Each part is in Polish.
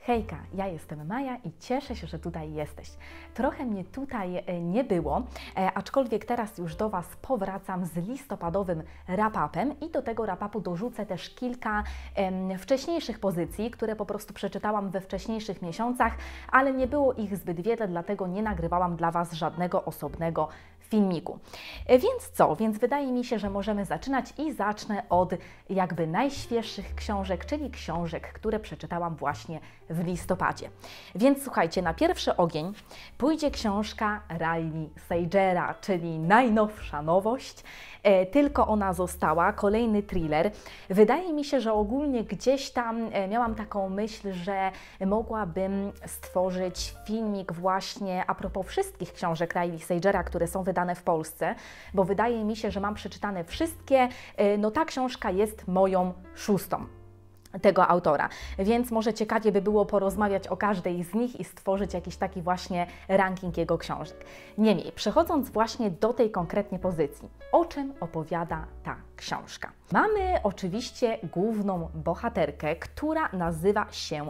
Hejka, ja jestem Maja i cieszę się, że tutaj jesteś. Trochę mnie tutaj nie było, aczkolwiek teraz już do Was powracam z listopadowym wrap-upem i do tego wrap-upu dorzucę też kilka wcześniejszych pozycji, które po prostu przeczytałam we wcześniejszych miesiącach, ale nie było ich zbyt wiele, dlatego nie nagrywałam dla Was żadnego osobnego filmiku. Więc co? Więc wydaje mi się, że możemy zaczynać i zacznę od jakby najświeższych książek, czyli książek, które przeczytałam właśnie w listopadzie. Więc słuchajcie, na pierwszy ogień pójdzie książka Riley Sagera, czyli najnowsza nowość. Tylko ona została, kolejny thriller. Wydaje mi się, że ogólnie gdzieś tam miałam taką myśl, że mogłabym stworzyć filmik właśnie a propos wszystkich książek Riley Sagera, które są wydane w Polsce, bo wydaje mi się, że mam przeczytane wszystkie. No ta książka jest moją szóstą tego autora, więc może ciekawie by było porozmawiać o każdej z nich i stworzyć jakiś taki właśnie ranking jego książek. Niemniej, przechodząc właśnie do tej konkretnie pozycji, o czym opowiada ta książka? Mamy oczywiście główną bohaterkę, która nazywa się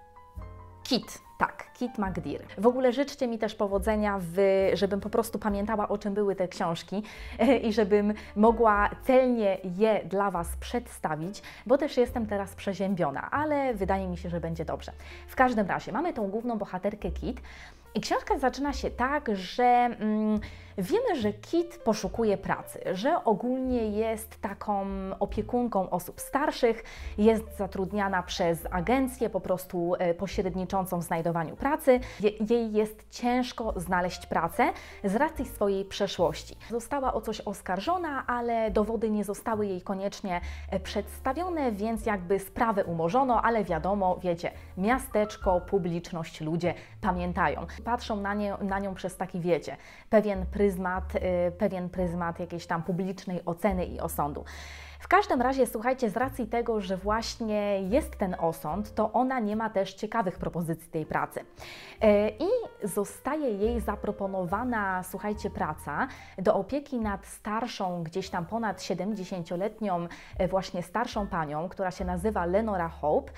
Kit. Tak, Kit McDear. W ogóle życzcie mi też powodzenia, żebym po prostu pamiętała, o czym były te książki i żebym mogła celnie je dla Was przedstawić, bo też jestem teraz przeziębiona, ale wydaje mi się, że będzie dobrze. W każdym razie mamy tą główną bohaterkę Kit i książka zaczyna się tak, że wiemy, że Kit poszukuje pracy, że ogólnie jest taką opiekunką osób starszych, jest zatrudniana przez agencję po prostu pośredniczącą w znajdowaniu pracy. Jej jest ciężko znaleźć pracę z racji swojej przeszłości. Została o coś oskarżona, ale dowody nie zostały jej koniecznie przedstawione, więc jakby sprawę umorzono, ale wiadomo, wiecie, miasteczko, publiczność, ludzie pamiętają. Patrzą na nią przez taki, wiecie, pewien pryzmat jakiejś tam publicznej oceny i osądu. W każdym razie, słuchajcie, z racji tego, że właśnie jest ten osąd, to ona nie ma też ciekawych propozycji tej pracy. I zostaje jej zaproponowana, słuchajcie, praca do opieki nad starszą, gdzieś tam ponad 70-letnią właśnie starszą panią, która się nazywa Lenora Hope.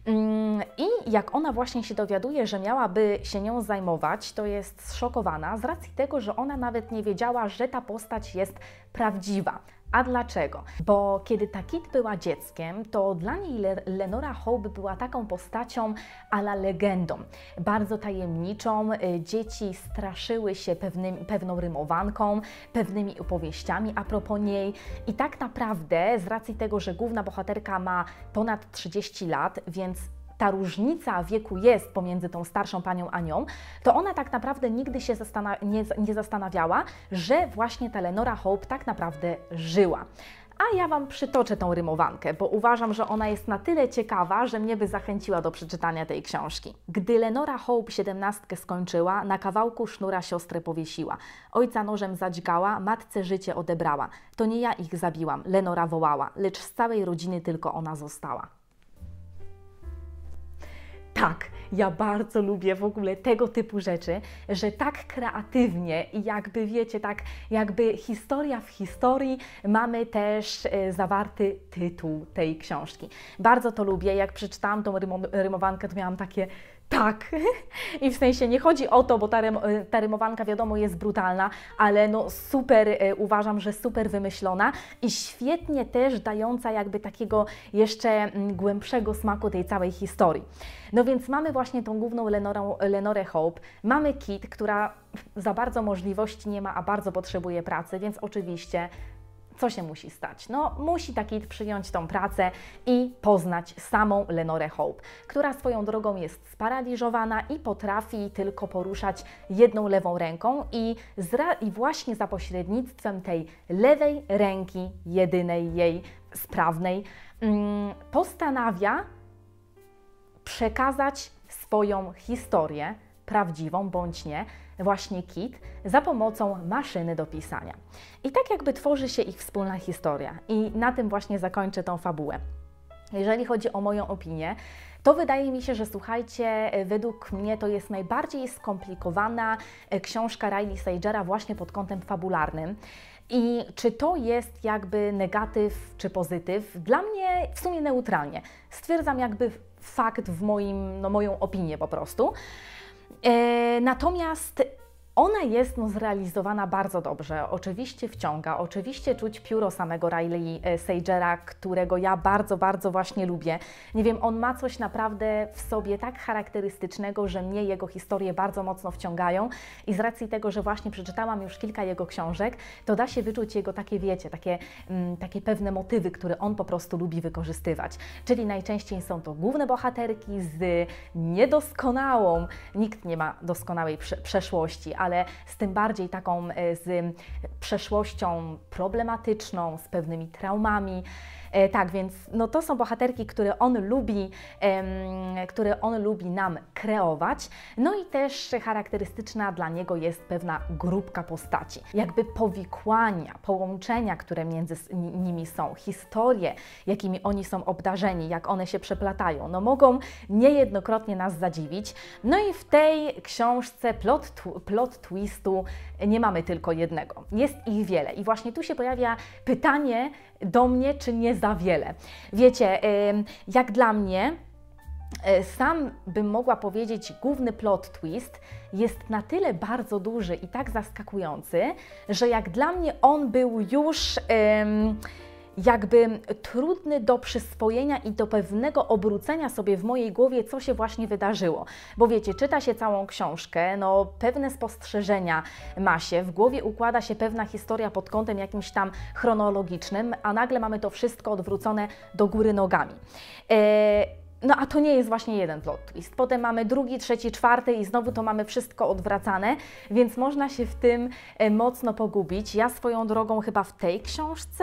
I jak ona właśnie się dowiaduje, że miałaby się nią zajmować, to jest zszokowana z racji tego, że ona nawet nie wiedziała, że ta postać jest prawdziwa. A dlaczego? Bo kiedy ta Kit była dzieckiem, to dla niej Lenora Hope była taką postacią a la legendą, bardzo tajemniczą. Dzieci straszyły się pewną rymowanką, pewnymi opowieściami a propos niej i tak naprawdę z racji tego, że główna bohaterka ma ponad 30 lat, więc ta różnica wieku jest pomiędzy tą starszą panią a nią, to ona tak naprawdę nigdy się nie zastanawiała, że właśnie ta Lenora Hope tak naprawdę żyła. A ja Wam przytoczę tą rymowankę, bo uważam, że ona jest na tyle ciekawa, że mnie by zachęciła do przeczytania tej książki. Gdy Lenora Hope 17 skończyła, na kawałku sznura siostrę powiesiła. Ojca nożem zadźgała, matce życie odebrała. To nie ja ich zabiłam, Lenora wołała, lecz z całej rodziny tylko ona została. Tak, ja bardzo lubię w ogóle tego typu rzeczy, że tak kreatywnie i jakby wiecie, tak jakby historia w historii mamy też zawarty tytuł tej książki. Bardzo to lubię, jak przeczytałam tą rymowankę, to miałam takie tak. I w sensie nie chodzi o to, bo ta rymowanka wiadomo jest brutalna, ale no super, uważam, że super wymyślona i świetnie też dająca jakby takiego jeszcze głębszego smaku tej całej historii. No więc mamy właśnie tą główną Lenorę Hope, mamy Kit, która za bardzo możliwości nie ma, a bardzo potrzebuje pracy, więc oczywiście co się musi stać? No, musi ta Kit przyjąć tą pracę i poznać samą Lenorę Hope, która swoją drogą jest sparaliżowana i potrafi tylko poruszać jedną lewą ręką i właśnie za pośrednictwem tej lewej ręki, jedynej jej sprawnej, postanawia przekazać swoją historię, prawdziwą bądź nie, właśnie Kit, za pomocą maszyny do pisania. I tak jakby tworzy się ich wspólna historia i na tym właśnie zakończę tą fabułę. Jeżeli chodzi o moją opinię, to wydaje mi się, że słuchajcie, według mnie to jest najbardziej skomplikowana książka Riley Sagera właśnie pod kątem fabularnym. I czy to jest jakby negatyw czy pozytyw? Dla mnie w sumie neutralnie. Stwierdzam jakby fakt w moją opinię po prostu. Natomiast ona jest zrealizowana bardzo dobrze, oczywiście wciąga, oczywiście czuć pióro samego Riley Sagera, którego ja bardzo, bardzo właśnie lubię. Nie wiem, on ma coś naprawdę w sobie tak charakterystycznego, że mnie jego historie bardzo mocno wciągają i z racji tego, że właśnie przeczytałam już kilka jego książek, to da się wyczuć jego takie, wiecie, takie pewne motywy, które on po prostu lubi wykorzystywać. Czyli najczęściej są to główne bohaterki z niedoskonałą, nikt nie ma doskonałej przeszłości, ale z tym bardziej taką z przeszłością problematyczną, z pewnymi traumami. Tak, więc no to są bohaterki, które on lubi nam kreować. No i też charakterystyczna dla niego jest pewna grupka postaci. Jakby powikłania, połączenia, które między nimi są, historie, jakimi oni są obdarzeni, jak one się przeplatają, no mogą niejednokrotnie nas zadziwić. No i w tej książce plot twistu nie mamy tylko jednego. Jest ich wiele i właśnie tu się pojawia pytanie do mnie, czy nie za wiele. Wiecie, jak dla mnie, sam bym mogła powiedzieć, główny plot twist jest na tyle bardzo duży i tak zaskakujący, że jak dla mnie on był już jakby trudny do przyswojenia i do pewnego obrócenia sobie w mojej głowie, co się właśnie wydarzyło. Bo wiecie, czyta się całą książkę, no pewne spostrzeżenia ma się, w głowie układa się pewna historia pod kątem jakimś tam chronologicznym, a nagle mamy to wszystko odwrócone do góry nogami. No a to nie jest właśnie jeden plot twist. Potem mamy drugi, trzeci, czwarty i znowu to mamy wszystko odwracane, więc można się w tym mocno pogubić. Ja swoją drogą chyba w tej książce...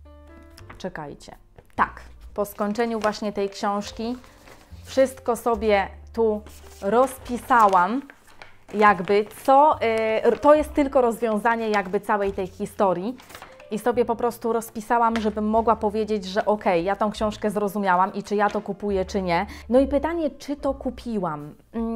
Czekajcie. Tak, po skończeniu właśnie tej książki wszystko sobie tu rozpisałam, jakby to jest tylko rozwiązanie jakby całej tej historii i sobie po prostu rozpisałam, żebym mogła powiedzieć, że okej, ja tą książkę zrozumiałam i czy ja to kupuję, czy nie. No i pytanie, czy to kupiłam?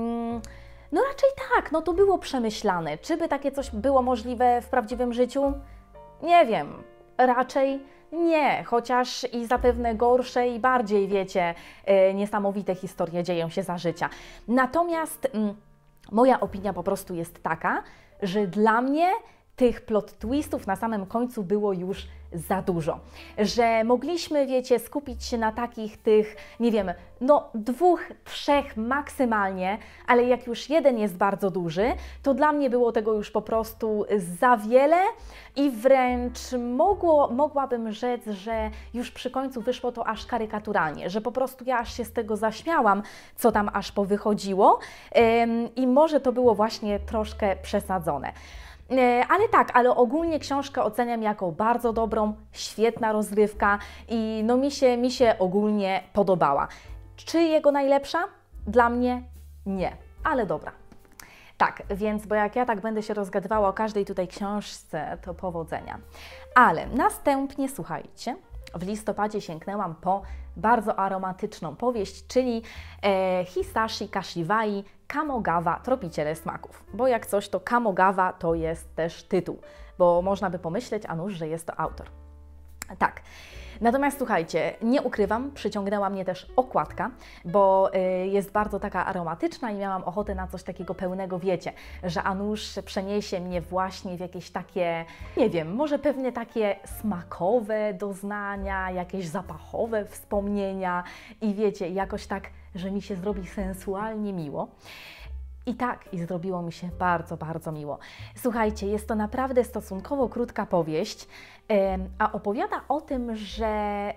No raczej tak, no to było przemyślane. Czy by takie coś było możliwe w prawdziwym życiu? Nie wiem, raczej nie, chociaż i zapewne gorsze i bardziej, wiecie, niesamowite historie dzieją się za życia. Natomiast moja opinia po prostu jest taka, że dla mnie tych plot twistów na samym końcu było już za dużo, że mogliśmy, wiecie, skupić się na takich nie wiem, no 2, 3 maksymalnie, ale jak już jeden jest bardzo duży, to dla mnie było tego już po prostu za wiele i wręcz mogłabym rzec, że już przy końcu wyszło to aż karykaturalnie, że po prostu ja aż się z tego zaśmiałam, co tam aż powychodziło i może to było właśnie troszkę przesadzone. Ale tak, ale ogólnie książkę oceniam jako bardzo dobrą, świetna rozrywka i no mi się ogólnie podobała. Czy jego najlepsza? Dla mnie nie, ale dobra. Tak, więc bo jak ja tak będę się rozgadywała o każdej tutaj książce, to powodzenia. Ale następnie, słuchajcie, w listopadzie sięgnęłam po bardzo aromatyczną powieść, czyli Hisashi Kashiwai Kamogawa Tropiciele smaków. Bo jak coś, to Kamogawa to jest też tytuł, bo można by pomyśleć, a nuż, że jest to autor. Tak. Natomiast słuchajcie, nie ukrywam, przyciągnęła mnie też okładka, bo jest bardzo taka aromatyczna i miałam ochotę na coś takiego pełnego, wiecie, że a nuż przeniesie mnie właśnie w jakieś takie, nie wiem, może pewnie takie smakowe doznania, jakieś zapachowe wspomnienia i wiecie, jakoś tak, że mi się zrobi sensualnie miło. I tak, i zrobiło mi się bardzo, bardzo miło. Słuchajcie, jest to naprawdę stosunkowo krótka powieść, a opowiada o tym, że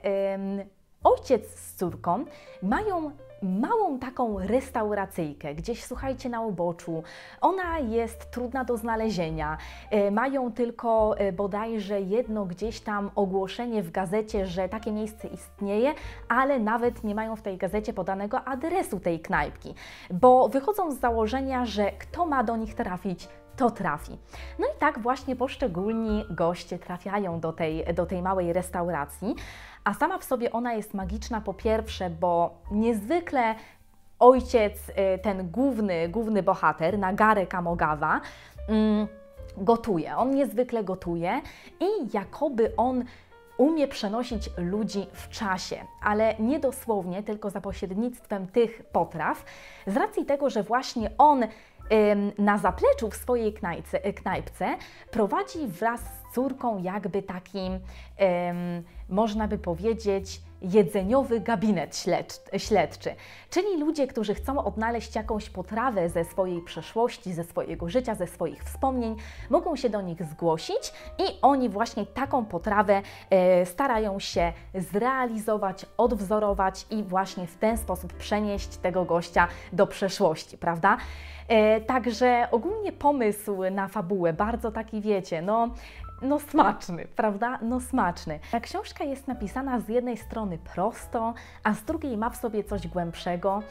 ojciec z córką mają małą taką restauracyjkę, gdzieś, słuchajcie, na uboczu. Ona jest trudna do znalezienia. Mają tylko bodajże jedno gdzieś tam ogłoszenie w gazecie, że takie miejsce istnieje, ale nawet nie mają w tej gazecie podanego adresu tej knajpki, bo wychodzą z założenia, że kto ma do nich trafić, to trafi. No i tak właśnie poszczególni goście trafiają do tej małej restauracji, a sama w sobie ona jest magiczna po pierwsze, bo niezwykle ojciec, ten główny bohater, Nagare Kamogawa, gotuje. On niezwykle gotuje i jakoby on umie przenosić ludzi w czasie, ale nie dosłownie, tylko za pośrednictwem tych potraw, z racji tego, że właśnie on na zapleczu w swojej knajpce prowadzi wraz z córką jakby taki, można by powiedzieć, jedzeniowy gabinet śledczy. Czyli ludzie, którzy chcą odnaleźć jakąś potrawę ze swojej przeszłości, ze swojego życia, ze swoich wspomnień, mogą się do nich zgłosić i oni właśnie taką potrawę starają się zrealizować, odwzorować i właśnie w ten sposób przenieść tego gościa do przeszłości, prawda? Także ogólnie pomysł na fabułę, bardzo taki wiecie, no smaczny, prawda? No smaczny. Ta książka jest napisana z jednej strony prosto, a z drugiej ma w sobie coś głębszego.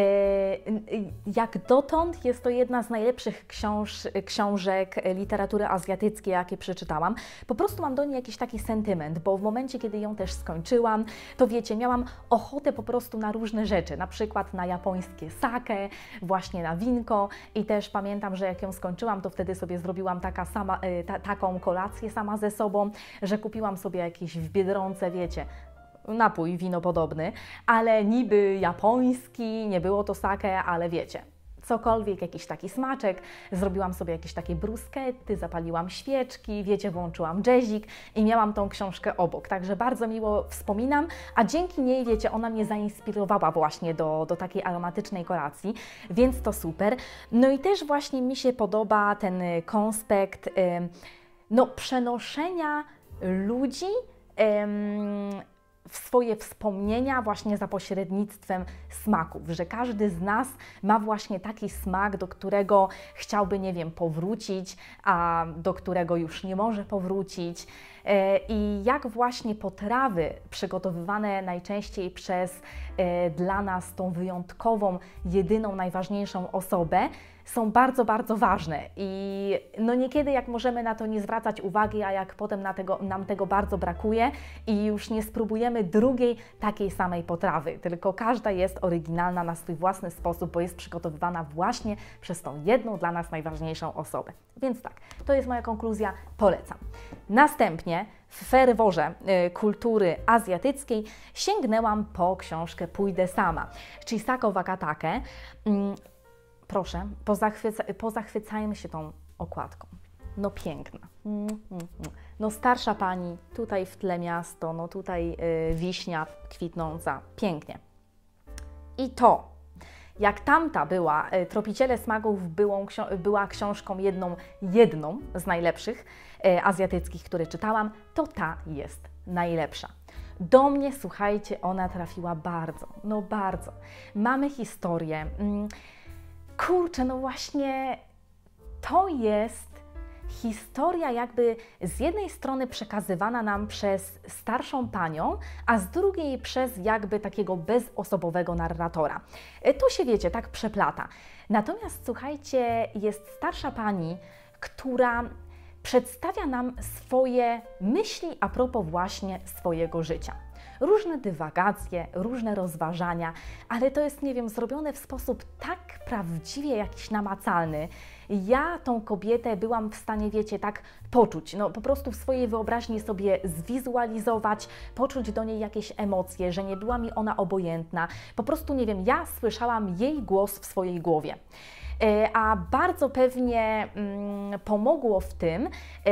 Jak dotąd jest to jedna z najlepszych książek literatury azjatyckiej, jakie przeczytałam. Po prostu mam do niej jakiś taki sentyment, bo w momencie, kiedy ją też skończyłam, to wiecie, miałam ochotę po prostu na różne rzeczy, na przykład na japońskie sake, właśnie na winko i też pamiętam, że jak ją skończyłam, to wtedy sobie zrobiłam taką kolację sama ze sobą, że kupiłam sobie jakiś w Biedronce, wiecie, napój winopodobny, ale niby japoński, nie było to sake, ale wiecie, cokolwiek, jakiś taki smaczek, zrobiłam sobie jakieś takie bruschetty, zapaliłam świeczki, wiecie, włączyłam jazzik i miałam tą książkę obok, także bardzo miło wspominam, a dzięki niej, wiecie, ona mnie zainspirowała właśnie do takiej aromatycznej kolacji, więc to super. No i też właśnie mi się podoba ten konspekt przenoszenia ludzi w swoje wspomnienia właśnie za pośrednictwem smaków, że każdy z nas ma właśnie taki smak, do którego chciałby, nie wiem, powrócić, a do którego już nie może powrócić. I jak właśnie potrawy przygotowywane najczęściej przez dla nas tą wyjątkową, jedyną, najważniejszą osobę są bardzo, bardzo ważne i no niekiedy jak możemy na to nie zwracać uwagi, a jak potem nam tego bardzo brakuje i już nie spróbujemy drugiej takiej samej potrawy, tylko każda jest oryginalna na swój własny sposób, bo jest przygotowywana właśnie przez tą jedną dla nas najważniejszą osobę. Więc tak, to jest moja konkluzja, polecam. Następnie w ferworze kultury azjatyckiej sięgnęłam po książkę Pójdę sama, Chisako Wakatake. Proszę, pozachwycajmy się tą okładką. No piękna. No starsza pani, tutaj w tle miasto, no tutaj wiśnia kwitnąca. Pięknie. I to, jak tamta była, Tropiciele smaków była książką jedną z najlepszych azjatyckich, które czytałam, to ta jest najlepsza. Do mnie, słuchajcie, ona trafiła bardzo, no bardzo. Mamy historię. Kurczę, no właśnie to jest historia jakby z jednej strony przekazywana nam przez starszą panią, a z drugiej przez jakby takiego bezosobowego narratora. To się, wiecie, tak przeplata. Natomiast słuchajcie, jest starsza pani, która przedstawia nam swoje myśli a propos właśnie swojego życia. Różne dywagacje, różne rozważania, ale to jest, nie wiem, zrobione w sposób tak prawdziwie jakiś namacalny. Ja tą kobietę byłam w stanie, wiecie, tak poczuć, no po prostu w swojej wyobraźni sobie zwizualizować, poczuć do niej jakieś emocje, że nie była mi ona obojętna. Po prostu, nie wiem, ja słyszałam jej głos w swojej głowie. A bardzo pewnie pomogło w tym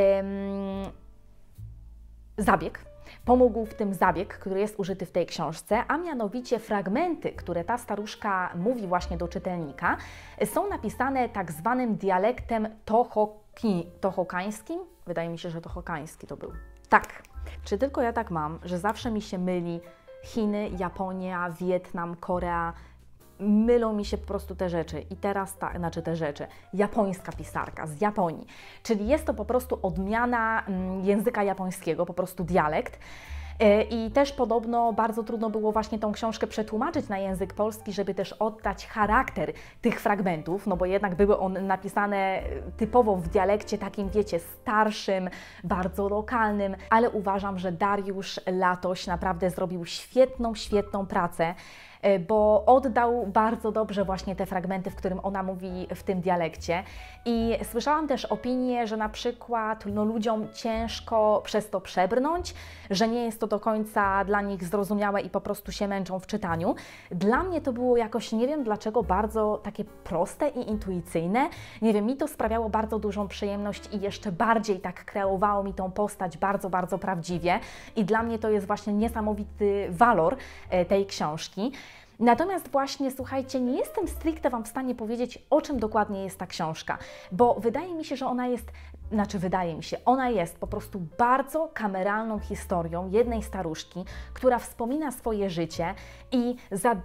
Pomógł w tym zabieg, który jest użyty w tej książce, a mianowicie fragmenty, które ta staruszka mówi właśnie do czytelnika, są napisane tak zwanym dialektem tohokańskim. Wydaje mi się, że tohokański to był. Tak, czy tylko ja tak mam, że zawsze mi się myli Chiny, Japonia, Wietnam, Korea. Mylą mi się po prostu te rzeczy i teraz te rzeczy. Japońska pisarka z Japonii, czyli jest to po prostu odmiana języka japońskiego, po prostu dialekt. I też podobno bardzo trudno było właśnie tą książkę przetłumaczyć na język polski, żeby też oddać charakter tych fragmentów, no bo jednak były one napisane typowo w dialekcie takim, wiecie, starszym, bardzo lokalnym, ale uważam, że Dariusz Latoś naprawdę zrobił świetną pracę. bo oddał bardzo dobrze właśnie te fragmenty, w którym ona mówi w tym dialekcie. I słyszałam też opinię, że na przykład no, ludziom ciężko przez to przebrnąć, że nie jest to do końca dla nich zrozumiałe i po prostu się męczą w czytaniu. Dla mnie to było jakoś, nie wiem dlaczego, bardzo takie proste i intuicyjne. Nie wiem, mi to sprawiało bardzo dużą przyjemność i jeszcze bardziej tak kreowało mi tą postać bardzo, bardzo prawdziwie. I dla mnie to jest właśnie niesamowity walor tej książki. Natomiast właśnie, słuchajcie, nie jestem stricte Wam w stanie powiedzieć, o czym dokładnie jest ta książka, bo wydaje mi się, że ona jest po prostu bardzo kameralną historią jednej staruszki, która wspomina swoje życie i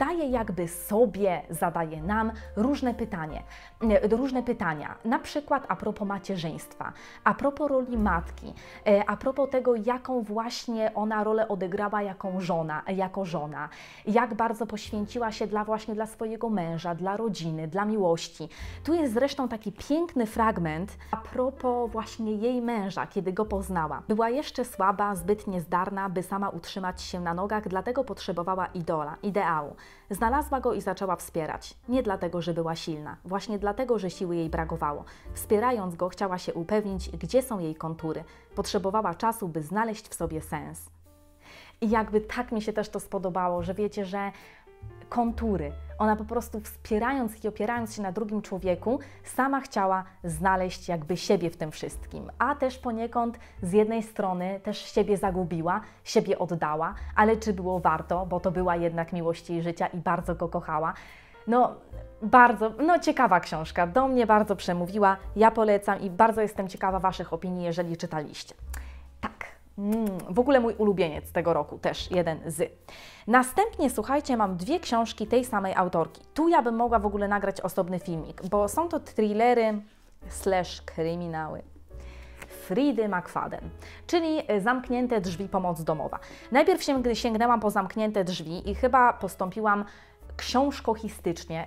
zadaje nam różne pytania, na przykład a propos macierzyństwa, a propos roli matki, a propos tego, jaką właśnie ona rolę odegrała jako żona, jak bardzo poświęciła się dla swojego męża, dla rodziny, dla miłości. Tu jest zresztą taki piękny fragment a propos właśnie jej męża, kiedy go poznała. Była jeszcze słaba, zbyt niezdarna, by sama utrzymać się na nogach, dlatego potrzebowała ideału. Znalazła go i zaczęła wspierać. Nie dlatego, że była silna, właśnie dlatego, że siły jej brakowało. Wspierając go, chciała się upewnić, gdzie są jej kontury. Potrzebowała czasu, by znaleźć w sobie sens. I jakby tak mi się też to spodobało, że wiecie, że kontury. Ona po prostu wspierając i opierając się na drugim człowieku, sama chciała znaleźć jakby siebie w tym wszystkim. A też poniekąd z jednej strony też siebie zagubiła, siebie oddała, ale czy było warto, bo to była jednak miłość jej życia i bardzo go kochała. No, bardzo, ciekawa książka, do mnie bardzo przemówiła, ja polecam i bardzo jestem ciekawa Waszych opinii, jeżeli czytaliście. Tak. W ogóle mój ulubieniec tego roku, też jeden z. Następnie, słuchajcie, mam dwie książki tej samej autorki. Tu ja bym mogła w ogóle nagrać osobny filmik, bo są to thrillery / kryminały Fridy McFadden, czyli Zamknięte drzwi, pomoc domowa. Najpierw sięgnęłam po Zamknięte drzwi i chyba postąpiłam książkohistycznie,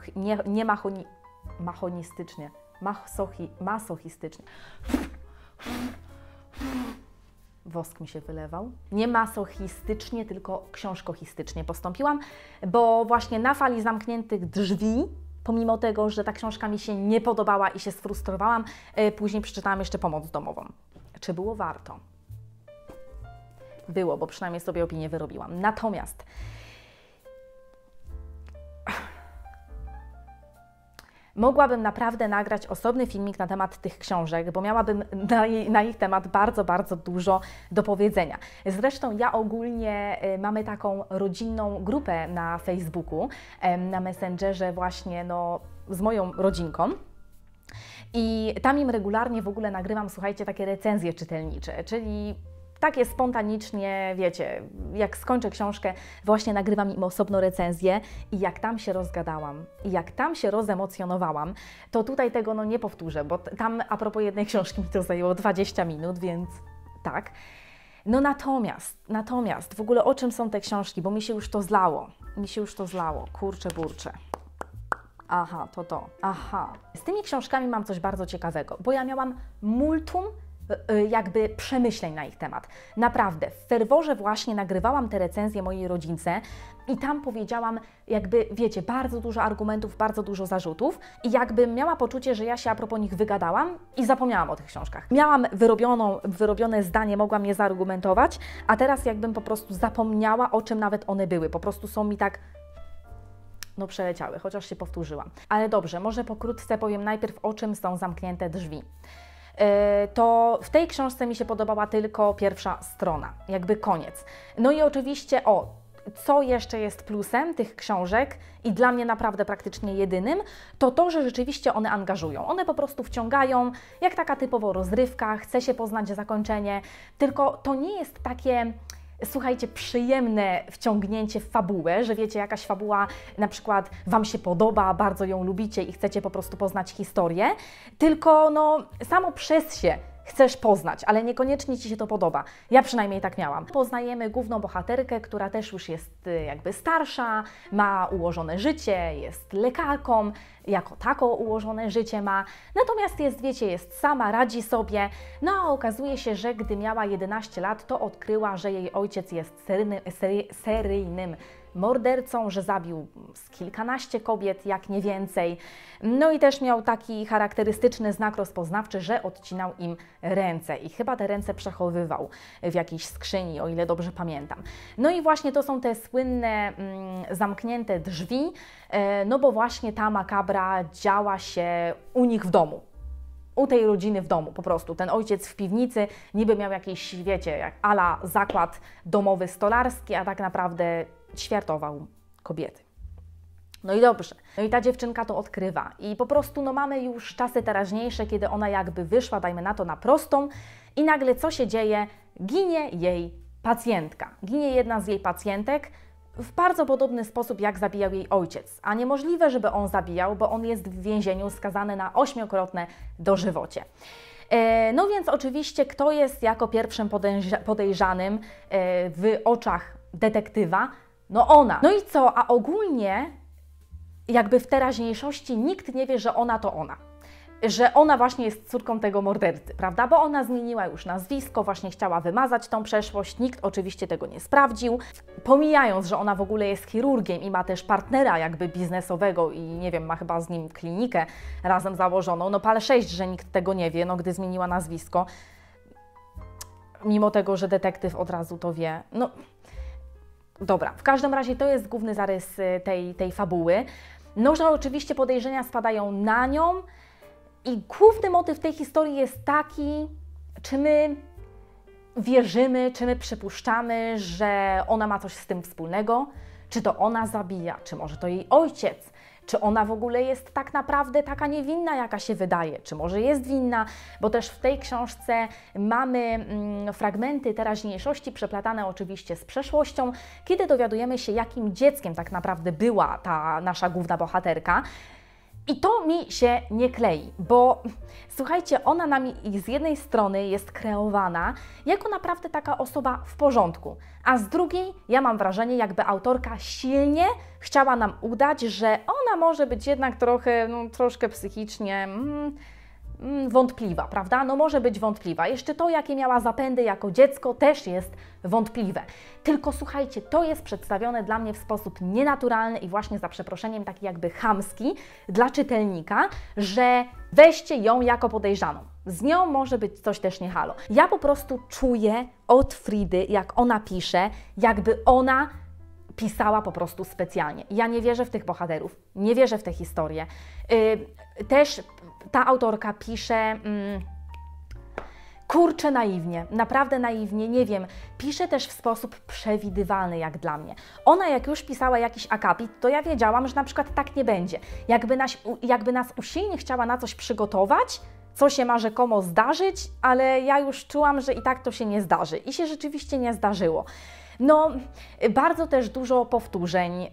masochistycznie. Wosk mi się wylewał. Nie masochistycznie, tylko książkohistycznie postąpiłam, bo właśnie na fali Zamkniętych drzwi, pomimo tego, że ta książka mi się nie podobała i się sfrustrowałam, później przeczytałam jeszcze Pomoc domową. Czy było warto? Było, bo przynajmniej sobie opinię wyrobiłam. Natomiast mogłabym naprawdę nagrać osobny filmik na temat tych książek, bo miałabym na ich temat bardzo, bardzo dużo do powiedzenia. Zresztą ja ogólnie mamy taką rodzinną grupę na Facebooku, na Messengerze właśnie z moją rodzinką. I tam im regularnie w ogóle nagrywam, słuchajcie, takie recenzje czytelnicze, czyli takie spontanicznie, wiecie, jak skończę książkę, właśnie nagrywam im osobno recenzję i jak tam się rozgadałam i jak tam się rozemocjonowałam, to tutaj tego nie powtórzę, bo tam a propos jednej książki mi to zajęło 20 minut, więc tak. Natomiast w ogóle o czym są te książki, bo mi się już to zlało, kurczę burczę. Aha, aha. Z tymi książkami mam coś bardzo ciekawego, bo ja miałam multum jakby przemyśleń na ich temat. Naprawdę, w ferworze właśnie nagrywałam te recenzje mojej rodzince i tam powiedziałam jakby, wiecie, bardzo dużo argumentów, bardzo dużo zarzutów i jakbym miała poczucie, że ja się a propos nich wygadałam i zapomniałam o tych książkach. Miałam wyrobione zdanie, mogłam je zaargumentować, a teraz jakbym po prostu zapomniała, o czym nawet one były. Po prostu są mi tak przeleciały, chociaż się powtórzyłam. Ale dobrze, może pokrótce powiem najpierw, o czym są Zamknięte drzwi. To w tej książce mi się podobała tylko pierwsza strona, jakby koniec. No i oczywiście, co jeszcze jest plusem tych książek i dla mnie naprawdę praktycznie jedynym, to, że rzeczywiście one angażują. One po prostu wciągają, jak taka typowo rozrywka, chce się poznać zakończenie, tylko to nie jest takie, słuchajcie, przyjemne wciągnięcie w fabułę, że wiecie, jakaś fabuła na przykład Wam się podoba, bardzo ją lubicie i chcecie po prostu poznać historię, tylko samo przez się chcesz poznać, ale niekoniecznie Ci się to podoba. Ja przynajmniej tak miałam. Poznajemy główną bohaterkę, która też już jest jakby starsza, ma ułożone życie, jest lekarką, jako tako ułożone życie ma, natomiast jest sama, radzi sobie, a okazuje się, że gdy miała 11 lat, to odkryła, że jej ojciec jest seryjnym mordercą, że zabił z kilkanaście kobiet, jak nie więcej. No i też miał taki charakterystyczny znak rozpoznawczy, że odcinał im ręce i chyba te ręce przechowywał w jakiejś skrzyni, o ile dobrze pamiętam. No i właśnie to są te słynne zamknięte drzwi, no bo właśnie ta makabra działa się u nich w domu. U tej rodziny w domu po prostu. Ten ojciec w piwnicy niby miał jakiś, wiecie, jak a la zakład domowy stolarski, a tak naprawdę ćwiartował kobiety. No i dobrze. No i ta dziewczynka to odkrywa. I po prostu no mamy już czasy teraźniejsze, kiedy ona jakby wyszła, dajmy na to, na prostą i nagle co się dzieje? Ginie jej pacjentka. Ginie jedna z jej pacjentek w bardzo podobny sposób, jak zabijał jej ojciec. A niemożliwe, żeby on zabijał, bo on jest w więzieniu skazany na 8-krotne dożywocie. No więc oczywiście kto jest jako pierwszym podejrzanym w oczach detektywa? No ona. No i co? A ogólnie jakby w teraźniejszości nikt nie wie, że ona to ona. Że ona właśnie jest córką tego mordercy, prawda? Bo ona zmieniła już nazwisko, właśnie chciała wymazać tą przeszłość, nikt oczywiście tego nie sprawdził. Pomijając, że ona w ogóle jest chirurgiem i ma też partnera jakby biznesowego i nie wiem, ma chyba z nim klinikę razem założoną, no pal 6, że nikt tego nie wie, no gdy zmieniła nazwisko. Mimo tego, że detektyw od razu to wie, no dobra, w każdym razie to jest główny zarys tej fabuły. No, że oczywiście podejrzenia spadają na nią, i główny motyw tej historii jest taki, czy my wierzymy, czy my przypuszczamy, że ona ma coś z tym wspólnego, czy to ona zabija, czy może to jej ojciec, czy ona w ogóle jest tak naprawdę taka niewinna, jaka się wydaje, czy może jest winna, bo też w tej książce mamy fragmenty teraźniejszości przeplatane oczywiście z przeszłością, kiedy dowiadujemy się, jakim dzieckiem tak naprawdę była ta nasza główna bohaterka. I to mi się nie klei, bo słuchajcie, ona nam z jednej strony jest kreowana jako naprawdę taka osoba w porządku, a z drugiej ja mam wrażenie, jakby autorka silnie chciała nam udać, że ona może być jednak trochę, troszkę psychicznie wątpliwa, prawda? No może być wątpliwa. Jeszcze to, jakie miała zapędy jako dziecko, też jest wątpliwe. Tylko słuchajcie, to jest przedstawione dla mnie w sposób nienaturalny i właśnie za przeproszeniem taki jakby chamski dla czytelnika, że weźcie ją jako podejrzaną. Z nią może być coś też nie halo. Ja po prostu czuję od Fridy, jak ona pisze, jakby ona pisała po prostu specjalnie. Ja nie wierzę w tych bohaterów, nie wierzę w tę historię. Też ta autorka pisze, kurczę, naiwnie, naprawdę naiwnie, nie wiem, pisze też w sposób przewidywalny jak dla mnie. Ona jak już pisała jakiś akapit, to ja wiedziałam, że na przykład tak nie będzie. Jakby nas usilnie chciała na coś przygotować, co się ma rzekomo zdarzyć, ale ja już czułam, że i tak to się nie zdarzy. I się rzeczywiście nie zdarzyło. No, bardzo też dużo powtórzeń.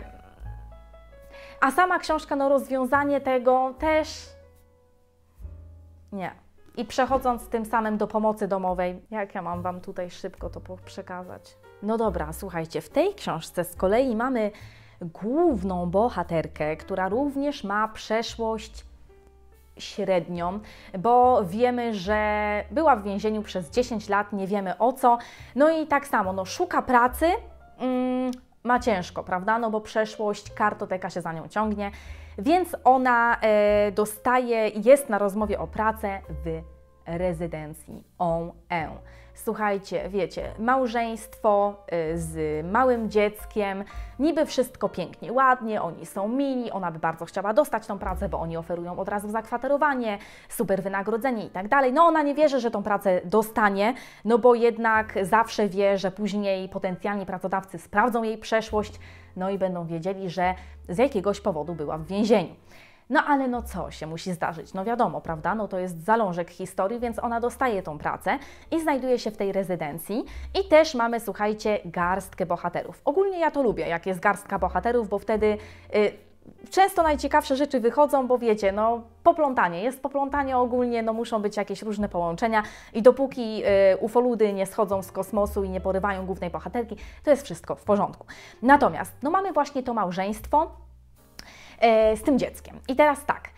A sama książka, no rozwiązanie tego też nie. I przechodząc tym samym do pomocy domowej, jak ja mam Wam tutaj szybko to przekazać? No dobra, słuchajcie, w tej książce z kolei mamy główną bohaterkę, która również ma przeszłość średnią, bo wiemy, że była w więzieniu przez 10 lat, nie wiemy o co. No i tak samo, no szuka pracy, ma ciężko, prawda? No bo przeszłość, kartoteka się za nią ciągnie, więc ona jest na rozmowie o pracę w rezydencji ON. Słuchajcie, wiecie, małżeństwo z małym dzieckiem, niby wszystko pięknie, ładnie, oni są mili, ona by bardzo chciała dostać tą pracę, bo oni oferują od razu zakwaterowanie, super wynagrodzenie i tak dalej. No ona nie wierzy, że tą pracę dostanie, no bo jednak zawsze wie, że później potencjalni pracodawcy sprawdzą jej przeszłość, no i będą wiedzieli, że z jakiegoś powodu była w więzieniu. No ale no co się musi zdarzyć? No wiadomo, prawda? No to jest zalążek historii, więc ona dostaje tą pracę i znajduje się w tej rezydencji. I też mamy, słuchajcie, garstkę bohaterów. Ogólnie ja to lubię, jak jest garstka bohaterów, bo wtedy często najciekawsze rzeczy wychodzą, bo wiecie, no poplątanie, jest poplątanie ogólnie, no muszą być jakieś różne połączenia i dopóki ufoludy nie schodzą z kosmosu i nie porywają głównej bohaterki, to jest wszystko w porządku. Natomiast, no mamy właśnie to małżeństwo z tym dzieckiem. I teraz tak,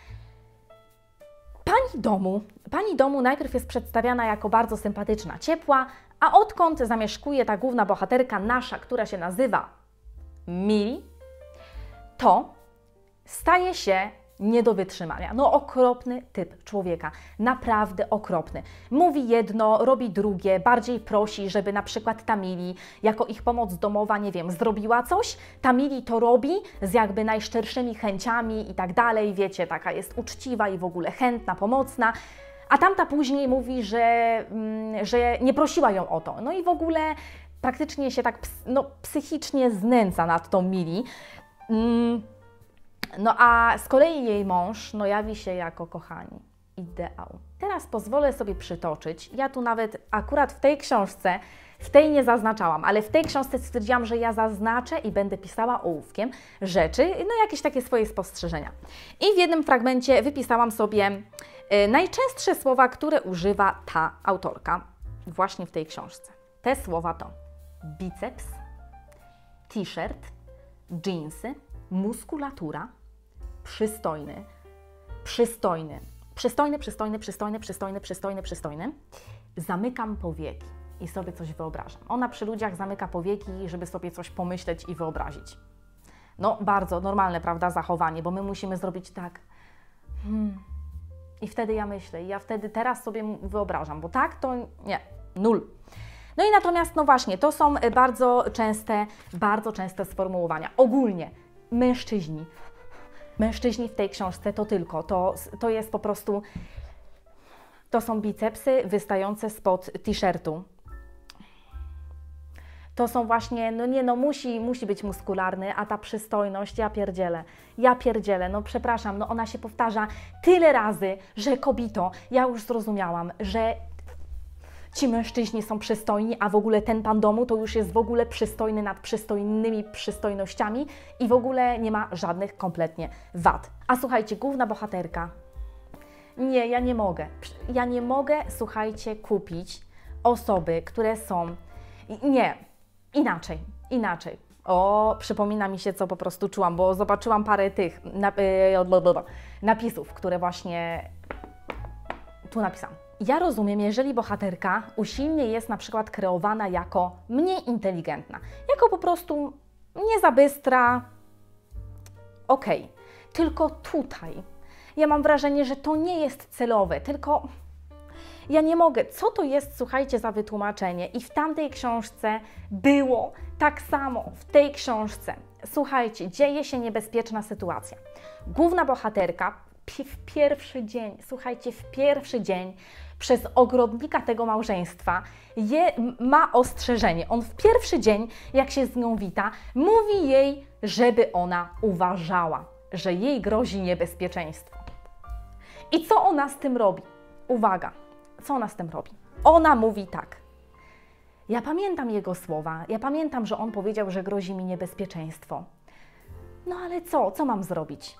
pani domu najpierw jest przedstawiana jako bardzo sympatyczna, ciepła, a odkąd zamieszkuje ta główna bohaterka nasza, która się nazywa Mili, to staje się nie do wytrzymania. No okropny typ człowieka, naprawdę okropny. Mówi jedno, robi drugie, bardziej prosi, żeby na przykład ta Mili jako ich pomoc domowa, nie wiem, zrobiła coś, ta Mili to robi z jakby najszczerszymi chęciami i tak dalej, wiecie, taka jest uczciwa i w ogóle chętna, pomocna, a tamta później mówi, że nie prosiła ją o to. No i w ogóle praktycznie się tak psychicznie znęca nad tą Mili. No a z kolei jej mąż jawi się jako, kochani, ideał. Teraz pozwolę sobie przytoczyć, ja tu nawet akurat w tej książce, w tej nie zaznaczałam, ale w tej książce stwierdziłam, że ja zaznaczę i będę pisała ołówkiem rzeczy, jakieś takie swoje spostrzeżenia. I w jednym fragmencie wypisałam sobie najczęstsze słowa, które używa ta autorka właśnie w tej książce. Te słowa to biceps, t-shirt, dżinsy, muskulatura, przystojny, zamykam powieki i sobie coś wyobrażam. Ona przy ludziach zamyka powieki, żeby sobie coś pomyśleć i wyobrazić. No bardzo normalne, prawda, zachowanie, bo my musimy zrobić tak. I wtedy ja myślę, ja wtedy teraz sobie wyobrażam, bo tak to nie, nul. No i natomiast, no właśnie, to są bardzo częste sformułowania. Ogólnie mężczyźni w tej książce to jest po prostu, to są bicepsy wystające spod t-shirtu. To są właśnie, musi być muskularny, a ta przystojność, ja pierdzielę, no przepraszam, no ona się powtarza tyle razy, że kobito, ja już zrozumiałam, że ci mężczyźni są przystojni, a w ogóle ten pan domu to już jest w ogóle przystojny nad przystojnymi przystojnościami i w ogóle nie ma żadnych kompletnie wad. A słuchajcie, główna bohaterka, nie, ja nie mogę, słuchajcie, kupić osoby, które są, nie, inaczej. O, przypomina mi się, co po prostu czułam, bo zobaczyłam parę tych napisów, które właśnie tu napisałam. Ja rozumiem, jeżeli bohaterka usilnie jest na przykład kreowana jako mniej inteligentna, jako po prostu nie za bystra, okej. Tylko tutaj ja mam wrażenie, że to nie jest celowe, tylko ja nie mogę. Co to jest, słuchajcie, za wytłumaczenie? I w tamtej książce było tak samo, w tej książce. Słuchajcie, dzieje się niebezpieczna sytuacja. Główna bohaterka w pierwszy dzień przez ogrodnika tego małżeństwa ma ostrzeżenie. On w pierwszy dzień, jak się z nią wita, mówi jej, żeby ona uważała, że jej grozi niebezpieczeństwo. I co ona z tym robi? Uwaga, co ona z tym robi? Ona mówi tak. Ja pamiętam jego słowa, ja pamiętam, że on powiedział, że grozi mi niebezpieczeństwo. No ale co? Co mam zrobić?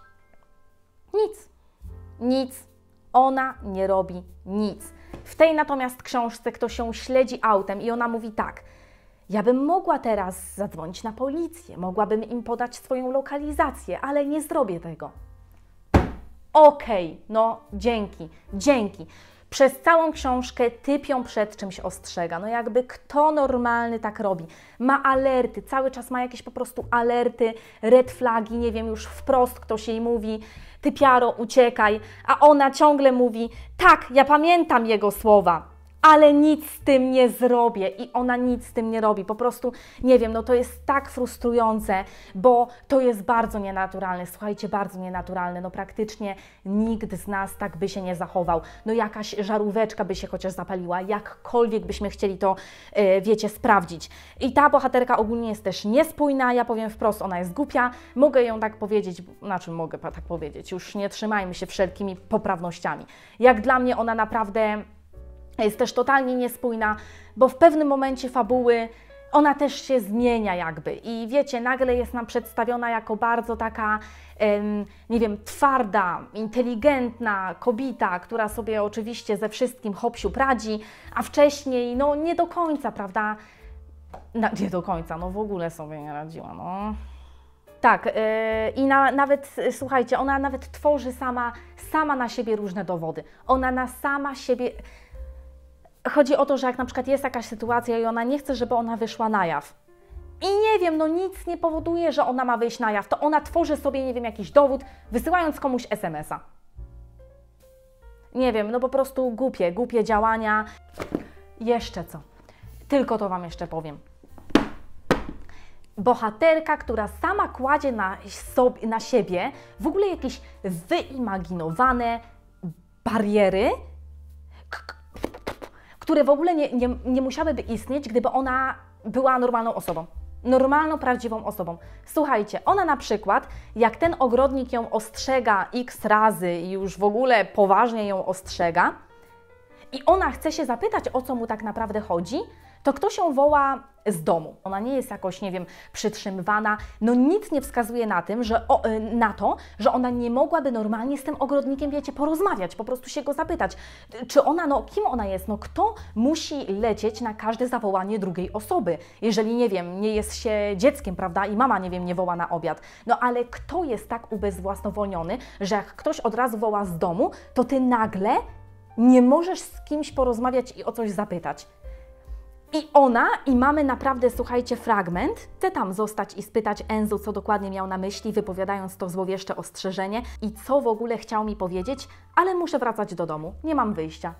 Nic. Ona nie robi nic. W tej natomiast książce ktoś ją śledzi autem i ona mówi tak. Ja bym mogła teraz zadzwonić na policję, mogłabym im podać swoją lokalizację, ale nie zrobię tego. Okej, no dzięki. Przez całą książkę typ ją przed czymś ostrzega. No jakby kto normalny tak robi? Ma alerty, cały czas ma jakieś po prostu alerty, red flagi, nie wiem, już wprost ktoś jej mówi, typiaro, uciekaj, a ona ciągle mówi, tak, ja pamiętam jego słowa, ale nic z tym nie zrobię i ona nic z tym nie robi. Po prostu, nie wiem, no to jest tak frustrujące, bo to jest bardzo nienaturalne. Słuchajcie, bardzo nienaturalne. No praktycznie nikt z nas tak by się nie zachował. No jakaś żaróweczka by się chociaż zapaliła, jakkolwiek byśmy chcieli to, wiecie, sprawdzić. I ta bohaterka ogólnie jest też niespójna, ja powiem wprost, ona jest głupia. Mogę ją tak powiedzieć, mogę tak powiedzieć, już nie trzymajmy się wszelkimi poprawnościami. Jak dla mnie ona naprawdę jest też totalnie niespójna, bo w pewnym momencie fabuły ona też się zmienia jakby i wiecie, nagle jest nam przedstawiona jako bardzo taka, nie wiem, twarda, inteligentna kobieta, która sobie oczywiście ze wszystkim hop-siup radzi, a wcześniej, no nie do końca, prawda? Nie do końca, no w ogóle sobie nie radziła, no. Tak, i nawet, słuchajcie, ona nawet tworzy sama na siebie różne dowody. Ona sama siebie... Chodzi o to, że jak na przykład jest jakaś sytuacja i ona nie chce, żeby ona wyszła na jaw. I nie wiem, no nic nie powoduje, że ona ma wyjść na jaw. To ona tworzy sobie, nie wiem, jakiś dowód, wysyłając komuś SMS-a. Nie wiem, no po prostu głupie działania. Jeszcze co? Tylko to Wam jeszcze powiem. Bohaterka, która sama kładzie na siebie w ogóle jakieś wyimaginowane bariery, które w ogóle nie musiałyby istnieć, gdyby ona była normalną osobą. Normalną, prawdziwą osobą. Słuchajcie, ona na przykład, jak ten ogrodnik ją ostrzega x razy i już w ogóle poważnie ją ostrzega i ona chce się zapytać, o co mu tak naprawdę chodzi, to ktoś ją woła z domu. Ona nie jest jakoś, nie wiem, przytrzymywana. No nic nie wskazuje na to, że ona nie mogłaby normalnie z tym ogrodnikiem, wiecie, porozmawiać, po prostu się go zapytać. Czy ona, no kim ona jest? No kto musi lecieć na każde zawołanie drugiej osoby? Jeżeli, nie wiem, nie jest się dzieckiem, prawda, i mama, nie wiem, nie woła na obiad. No ale kto jest tak ubezwłasnowolniony, że jak ktoś od razu woła z domu, to Ty nagle nie możesz z kimś porozmawiać i o coś zapytać. I mamy naprawdę, słuchajcie, fragment. Chcę tam zostać i spytać Enzu, co dokładnie miał na myśli, wypowiadając to złowieszcze ostrzeżenie i co w ogóle chciał mi powiedzieć, ale muszę wracać do domu, nie mam wyjścia.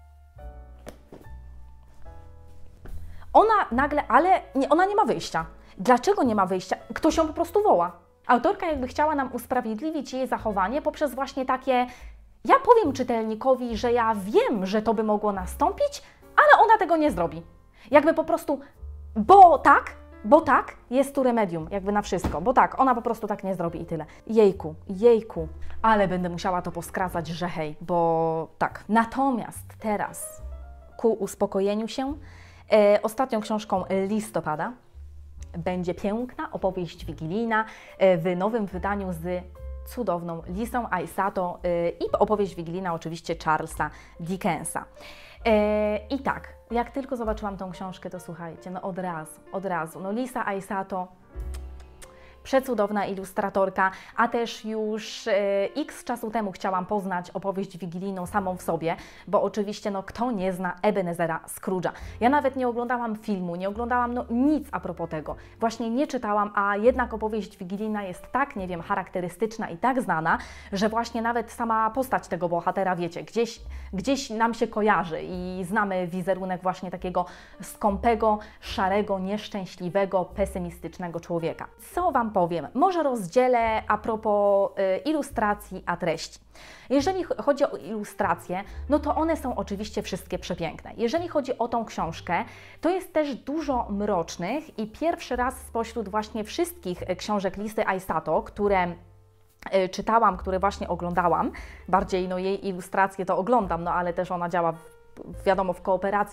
Ona nagle, ona nie ma wyjścia. Dlaczego nie ma wyjścia? Ktoś ją po prostu woła. Autorka jakby chciała nam usprawiedliwić jej zachowanie poprzez właśnie takie: ja powiem czytelnikowi, że ja wiem, że to by mogło nastąpić, ale ona tego nie zrobi. Jakby po prostu, bo tak, jest tu remedium, jakby na wszystko, bo tak, ona po prostu tak nie zrobi i tyle. Jejku, ale będę musiała to poskracać, że hej, bo tak. Natomiast teraz, ku uspokojeniu się, ostatnią książką listopada będzie piękna opowieść wigilijna w nowym wydaniu z cudowną Lisą Aisato i opowieść wigilijna oczywiście Charlesa Dickensa. I tak, jak tylko zobaczyłam tą książkę, to słuchajcie, no od razu, no Lisa Aisato, przecudowna ilustratorka, a też już x czasu temu chciałam poznać opowieść wigilijną samą w sobie, bo oczywiście, no kto nie zna Ebenezera Scrooge'a. Ja nawet nie oglądałam filmu, nie oglądałam no nic a propos tego. Właśnie nie czytałam, a jednak opowieść wigilijna jest tak, nie wiem, charakterystyczna i tak znana, że właśnie nawet sama postać tego bohatera, wiecie, gdzieś nam się kojarzy i znamy wizerunek właśnie takiego skąpego, szarego, nieszczęśliwego, pesymistycznego człowieka. Co Wam powiem? Może rozdzielę a propos ilustracji a treści. Jeżeli chodzi o ilustracje, no to one są oczywiście wszystkie przepiękne. Jeżeli chodzi o tą książkę, to jest też dużo mrocznych i pierwszy raz spośród właśnie wszystkich książek Lisy Aisato, które czytałam, które właśnie oglądałam, bardziej no jej ilustracje to oglądam, no ale też ona działa wiadomo w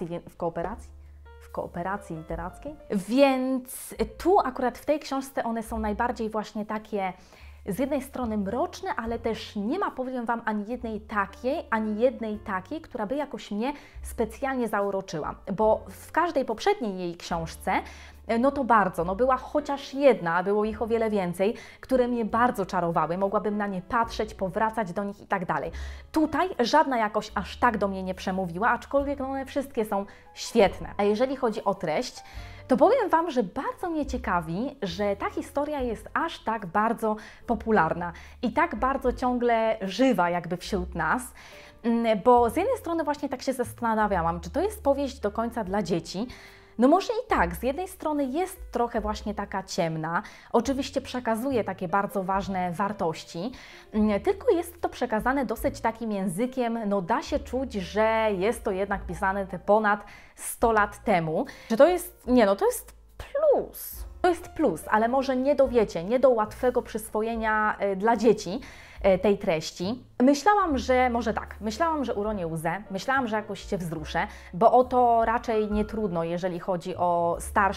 kooperacji literackiej. Więc tu akurat w tej książce one są najbardziej właśnie takie z jednej strony mroczne, ale też nie ma, powiem Wam, ani jednej takiej, która by jakoś mnie specjalnie zauroczyła. Bo w każdej poprzedniej jej książce no to bardzo, no była chociaż jedna, było ich o wiele więcej, które mnie bardzo czarowały, mogłabym na nie patrzeć, powracać do nich i tak dalej. Tutaj żadna jakoś aż tak do mnie nie przemówiła, aczkolwiek no one wszystkie są świetne. A jeżeli chodzi o treść, to powiem Wam, że bardzo mnie ciekawi, że ta historia jest aż tak bardzo popularna i tak bardzo ciągle żywa jakby wśród nas, bo z jednej strony właśnie tak się zastanawiałam, czy to jest powieść do końca dla dzieci. No może i tak, z jednej strony jest trochę właśnie taka ciemna, oczywiście przekazuje takie bardzo ważne wartości, tylko jest to przekazane dosyć takim językiem, no da się czuć, że jest to jednak pisane te ponad 100 lat temu. Że to jest, nie no, to jest plus. To jest plus, ale może nie do, wiecie, nie do łatwego przyswojenia dla dzieci tej treści. Myślałam, że uronię łzę, myślałam, że jakoś się wzruszę, bo o to raczej nie trudno, jeżeli chodzi o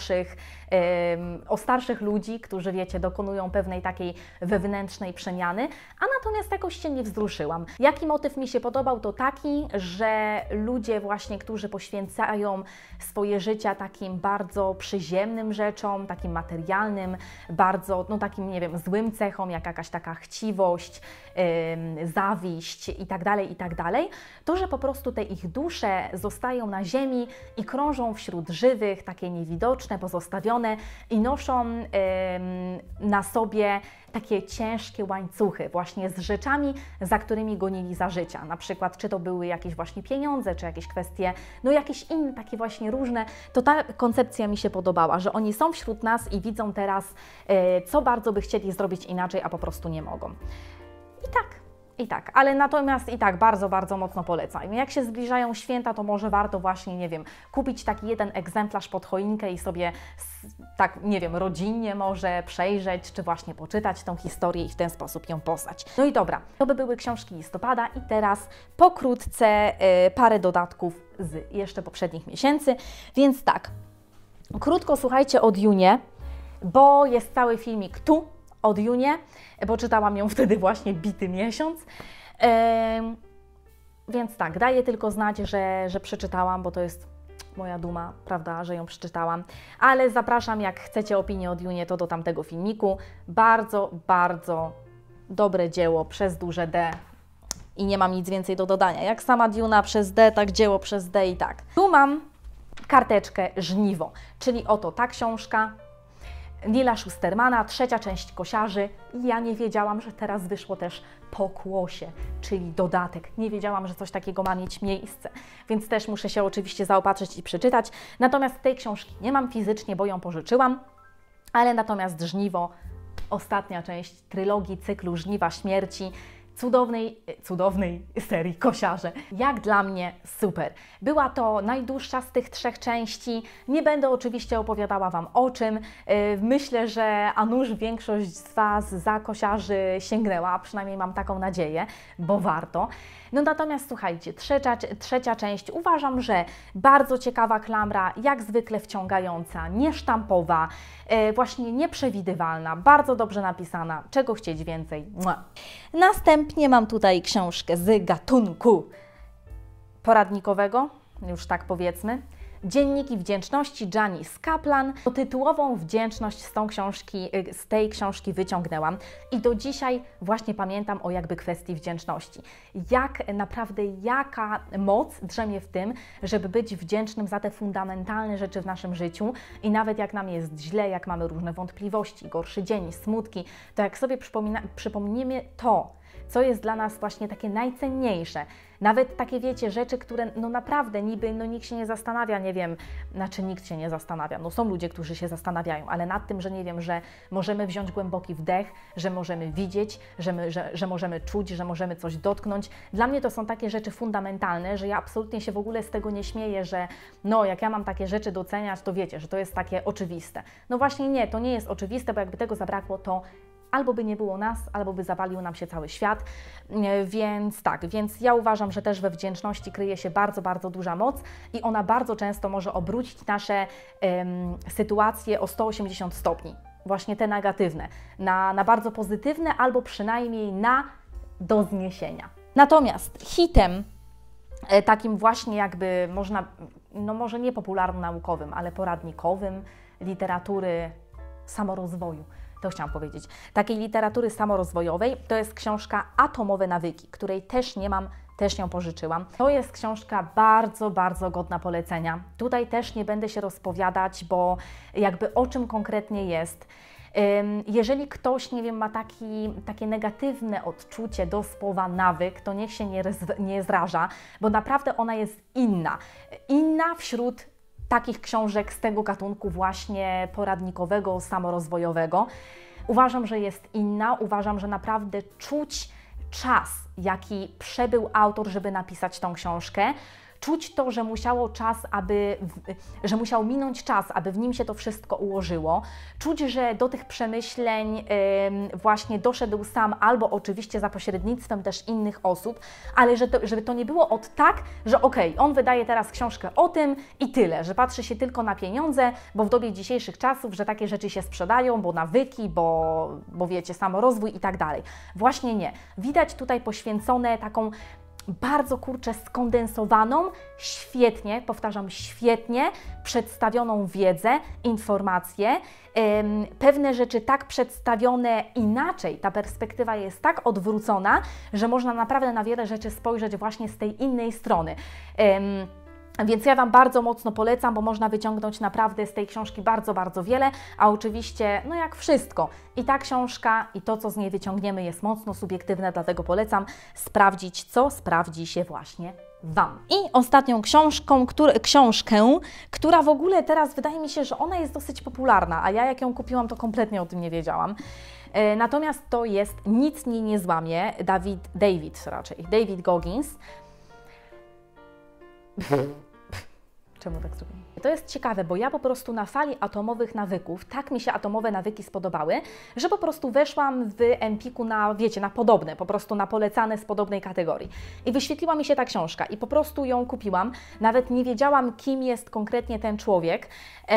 starszych ludzi, którzy, wiecie, dokonują pewnej takiej wewnętrznej przemiany, a natomiast jakoś się nie wzruszyłam. Jaki motyw mi się podobał, to taki, że ludzie właśnie, którzy poświęcają swoje życia takim bardzo przyziemnym rzeczom, takim materialnym, bardzo, no takim, nie wiem, złym cechom, jak jakaś taka chciwość, zawiść, nienawiść i tak dalej, to, że po prostu te ich dusze zostają na ziemi i krążą wśród żywych, takie niewidoczne, pozostawione i noszą na sobie takie ciężkie łańcuchy właśnie z rzeczami, za którymi gonili za życia. Na przykład, czy to były jakieś właśnie pieniądze, czy jakieś kwestie, no jakieś inne takie właśnie różne. To ta koncepcja mi się podobała, że oni są wśród nas i widzą teraz, co bardzo by chcieli zrobić inaczej, a po prostu nie mogą. I tak, ale natomiast i tak bardzo, bardzo mocno polecam. Jak się zbliżają święta, to może warto właśnie, nie wiem, kupić taki jeden egzemplarz pod choinkę i sobie tak, nie wiem, rodzinnie może przejrzeć, czy właśnie poczytać tą historię i w ten sposób ją poznać. No i dobra, to by były książki listopada i teraz pokrótce parę dodatków z jeszcze poprzednich miesięcy, więc tak, krótko słuchajcie o Dunie, bo jest cały filmik tu, o Dunie, bo czytałam ją wtedy właśnie bity miesiąc. Więc tak, daję tylko znać, że przeczytałam, bo to jest moja duma, prawda, że ją przeczytałam. Ale zapraszam, jak chcecie opinię o Dunie, to do tamtego filmiku. Bardzo, bardzo dobre dzieło przez duże D i nie mam nic więcej do dodania. Jak sama Duna przez D, tak dzieło przez D i tak. Tu mam karteczkę Żniwo, czyli oto ta książka Neila Shustermana, 3. część Kosiarzy. I ja nie wiedziałam, że teraz wyszło też Pokłosie, czyli dodatek. Nie wiedziałam, że coś takiego ma mieć miejsce, więc też muszę się oczywiście zaopatrzyć i przeczytać. Natomiast tej książki nie mam fizycznie, bo ją pożyczyłam, ale natomiast Żniwo, ostatnia część trylogii cyklu Żniwa Śmierci, cudownej serii Kosiarze. Jak dla mnie super. Była to najdłuższa z tych 3 części. Nie będę oczywiście opowiadała Wam o czym. Myślę, że a nuż większość z Was za Kosiarzy sięgnęła, a przynajmniej mam taką nadzieję, bo warto. No natomiast słuchajcie, trzecia część uważam, że bardzo ciekawa klamra, jak zwykle wciągająca, niesztampowa, właśnie nieprzewidywalna, bardzo dobrze napisana, czego chcieć więcej. Mua. Następnie mam tutaj książkę z gatunku poradnikowego, już tak powiedzmy. Dzienniki wdzięczności Janice Kaplan. Tytułową wdzięczność z tej książki wyciągnęłam i do dzisiaj właśnie pamiętam o jakby kwestii wdzięczności. Jak naprawdę, jaka moc drzemie w tym, żeby być wdzięcznym za te fundamentalne rzeczy w naszym życiu i nawet jak nam jest źle, jak mamy różne wątpliwości, gorszy dzień, smutki, to jak sobie przypomnimy to, co jest dla nas właśnie takie najcenniejsze. Nawet takie, wiecie, rzeczy, które no naprawdę niby, no nikt się nie zastanawia, nie wiem, znaczy nikt się nie zastanawia, no są ludzie, którzy się zastanawiają, ale nad tym, że nie wiem, że możemy wziąć głęboki wdech, że możemy widzieć, że możemy czuć, że możemy coś dotknąć. Dla mnie to są takie rzeczy fundamentalne, że ja absolutnie się w ogóle z tego nie śmieję, że no jak ja mam takie rzeczy doceniać, to wiecie, że to jest takie oczywiste. No właśnie nie, to nie jest oczywiste, bo jakby tego zabrakło, to albo by nie było nas, albo by zawalił nam się cały świat, więc tak, więc ja uważam, że też we wdzięczności kryje się bardzo, bardzo duża moc i ona bardzo często może obrócić nasze sytuacje o 180 stopni, właśnie te negatywne, na bardzo pozytywne, albo przynajmniej na do zniesienia. Natomiast hitem takim właśnie jakby można, no może nie popularno-naukowym, ale poradnikowym literatury samorozwoju, to chciałam powiedzieć, takiej literatury samorozwojowej, to jest książka Atomowe nawyki, której też nie mam, też ją pożyczyłam. To jest książka bardzo, bardzo godna polecenia. Tutaj też nie będę się rozpowiadać, bo jakby o czym konkretnie jest. Jeżeli ktoś, nie wiem, ma takie negatywne odczucie do słowa nawyk, to niech się nie zraża, bo naprawdę ona jest inna. Inna wśród takich książek z tego gatunku właśnie poradnikowego, samorozwojowego. Uważam, że jest inna, uważam, że naprawdę czuć czas, jaki przebył autor, żeby napisać tą książkę. Czuć to, że że musiał minąć czas, aby w nim się to wszystko ułożyło. Czuć, że do tych przemyśleń właśnie doszedł sam, albo oczywiście za pośrednictwem też innych osób, ale żeby to nie było od tak, że okej, on wydaje teraz książkę o tym i tyle, że patrzy się tylko na pieniądze, bo w dobie dzisiejszych czasów, że takie rzeczy się sprzedają, bo nawyki, bo wiecie, samorozwój i tak dalej. Właśnie nie. Widać tutaj poświęcone bardzo, kurczę, skondensowaną, świetnie, powtarzam, świetnie przedstawioną wiedzę, informacje, pewne rzeczy tak przedstawione inaczej, ta perspektywa jest tak odwrócona, że można naprawdę na wiele rzeczy spojrzeć właśnie z tej innej strony. Więc ja Wam bardzo mocno polecam, bo można wyciągnąć naprawdę z tej książki bardzo, bardzo wiele, a oczywiście, no jak wszystko, i ta książka, i to, co z niej wyciągniemy, jest mocno subiektywne, dlatego polecam sprawdzić, co sprawdzi się właśnie Wam. I ostatnią książkę, która w ogóle teraz wydaje mi się, że ona jest dosyć popularna, a ja jak ją kupiłam, to kompletnie o tym nie wiedziałam. Natomiast to jest Nic mnie nie złamie, David Goggins. Czemu tak zrobiłem? To jest ciekawe, bo ja po prostu na fali atomowych nawyków, tak mi się atomowe nawyki spodobały, że po prostu weszłam w Empiku na, wiecie, na podobne, po prostu na polecane z podobnej kategorii. I wyświetliła mi się ta książka i po prostu ją kupiłam. Nawet nie wiedziałam, kim jest konkretnie ten człowiek.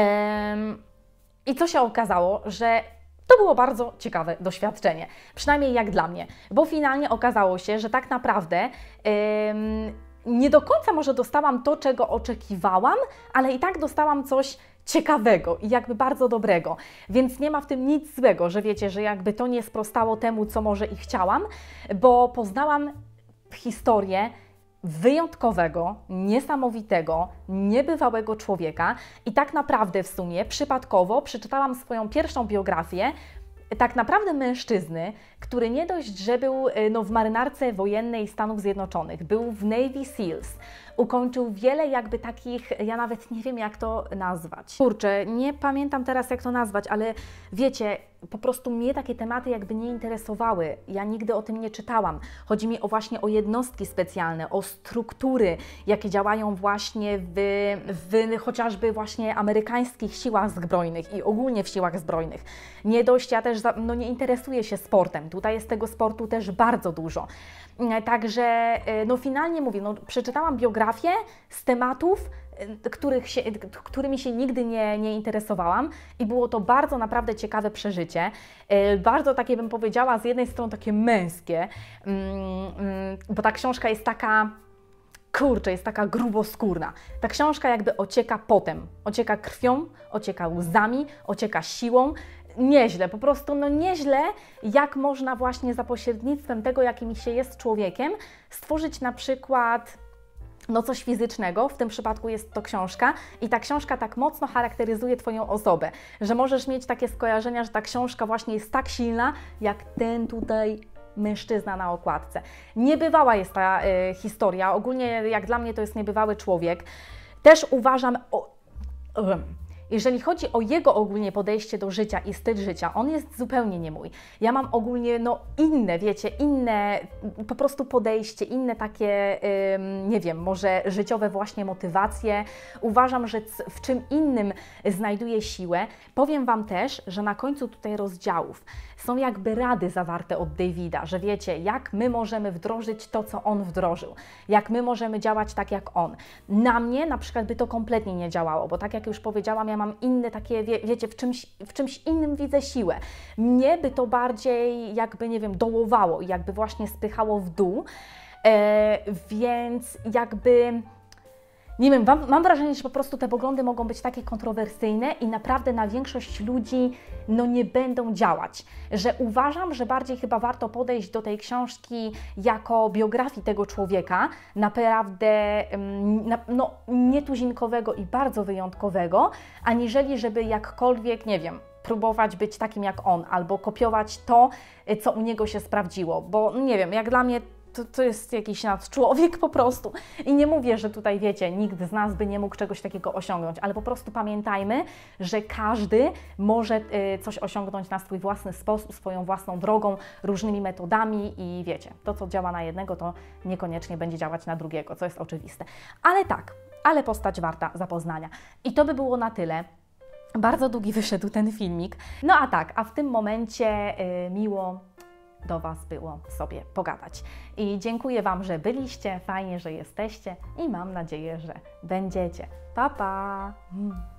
I co się okazało, że to było bardzo ciekawe doświadczenie, przynajmniej jak dla mnie, bo finalnie okazało się, że tak naprawdę nie do końca może dostałam to, czego oczekiwałam, ale i tak dostałam coś ciekawego i jakby bardzo dobrego, więc nie ma w tym nic złego, że wiecie, że jakby to nie sprostało temu, co może i chciałam, bo poznałam historię wyjątkowego, niesamowitego, niebywałego człowieka i tak naprawdę w sumie przypadkowo przeczytałam swoją pierwszą biografię tak naprawdę mężczyzny, który nie dość, że był w marynarce wojennej Stanów Zjednoczonych, był w Navy Seals, ukończył wiele jakby takich, ja nawet nie wiem jak to nazwać. Kurczę, nie pamiętam teraz jak to nazwać, ale wiecie, po prostu mnie takie tematy jakby nie interesowały. Ja nigdy o tym nie czytałam. Chodzi mi właśnie o jednostki specjalne, o struktury, jakie działają właśnie w chociażby właśnie amerykańskich siłach zbrojnych i ogólnie w siłach zbrojnych. Nie dość, ja też nie interesuję się sportem. Tutaj jest tego sportu też bardzo dużo. Także finalnie mówię, przeczytałam biografię z tematów, którymi się nigdy nie interesowałam i było to bardzo naprawdę ciekawe przeżycie, bardzo takie bym powiedziała z jednej strony takie męskie, bo ta książka jest taka, kurczę, jest taka gruboskórna. Ta książka jakby ocieka potem, ocieka krwią, ocieka łzami, ocieka siłą. Nieźle, po prostu nieźle, jak można właśnie za pośrednictwem tego, jakim się jest człowiekiem, stworzyć na przykład coś fizycznego, w tym przypadku jest to książka i ta książka tak mocno charakteryzuje Twoją osobę, że możesz mieć takie skojarzenia, że ta książka właśnie jest tak silna, jak ten tutaj mężczyzna na okładce. Niebywała jest ta historia, ogólnie jak dla mnie to jest niebywały człowiek. Też uważam, jeżeli chodzi o jego ogólnie podejście do życia i styl życia, on jest zupełnie nie mój. Ja mam ogólnie inne, wiecie, inne po prostu podejście, inne takie, nie wiem, może życiowe właśnie motywacje. Uważam, że w czym innym znajduję siłę. Powiem Wam też, że na końcu tutaj rozdziałów są jakby rady zawarte od Davida, że wiecie, jak my możemy wdrożyć to, co on wdrożył, jak my możemy działać tak, jak on. Na mnie na przykład by to kompletnie nie działało, bo tak jak już powiedziałam, ja mam inne takie, wiecie, w czymś innym widzę siłę. Mnie by to bardziej jakby, nie wiem, dołowało i jakby właśnie spychało w dół, więc jakby... Nie wiem, mam wrażenie, że po prostu te poglądy mogą być takie kontrowersyjne i naprawdę na większość ludzi nie będą działać. Że uważam, że bardziej chyba warto podejść do tej książki jako biografii tego człowieka, naprawdę nietuzinkowego i bardzo wyjątkowego, aniżeli żeby jakkolwiek, nie wiem, próbować być takim jak on albo kopiować to, co u niego się sprawdziło, bo nie wiem, jak dla mnie to jest jakiś nadczłowiek po prostu. I nie mówię, że tutaj, wiecie, nikt z nas by nie mógł czegoś takiego osiągnąć, ale po prostu pamiętajmy, że każdy może coś osiągnąć na swój własny sposób, swoją własną drogą, różnymi metodami i wiecie, to co działa na jednego, to niekoniecznie będzie działać na drugiego, co jest oczywiste. Ale tak, ale postać warta zapoznania. I to by było na tyle. Bardzo długi wyszedł ten filmik. A w tym momencie miło do Was było sobie pogadać. I dziękuję Wam, że byliście, fajnie, że jesteście i mam nadzieję, że będziecie. Pa, pa!